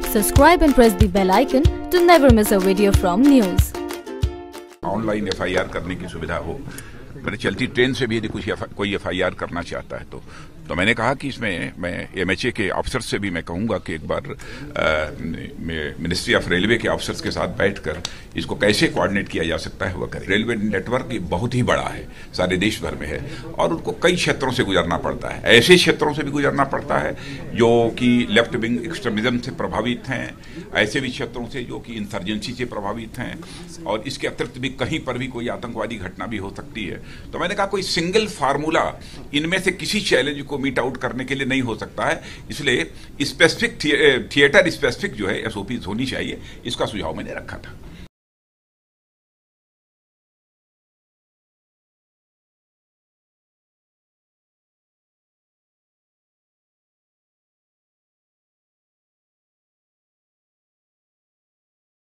Subscribe and press the bell icon to never miss a video from NYOOOZ. Online FIR करने की सुविधा हो, मैंने चलती ट्रेन से भी यदि कोई FIR करना चाहता है तो मैंने कहा कि इसमें मैं MHA के ऑफिसर से भी मैं कहूंगा कि एक बार मिनिस्ट्री ऑफ रेलवे के ऑफिसर्स के साथ बैठकर इसको कैसे कोऑर्डिनेट किया जा सकता है वह करें। रेलवे नेटवर्क बहुत ही बड़ा है, सारे देश भर में है और उनको कई क्षेत्रों से गुजरना पड़ता है, ऐसे क्षेत्रों से भी गुजरना पड़ता है जो कि लेफ्ट विंग एक्सट्रीमिज्म से प्रभावित हैं, ऐसे भी क्षेत्रों से जो कि इंसर्जेंसी से प्रभावित हैं और इसके अतिरिक्त भी कहीं पर भी कोई आतंकवादी घटना भी हो सकती है। तो मैंने कहा कोई सिंगल फार्मूला इनमें से किसी चैलेंज को मीट आउट करने के लिए नहीं हो सकता है, इसलिए स्पेसिफिक थिएटर स्पेसिफिक जो है SOPs होनी चाहिए, इसका सुझाव मैंने रखा था।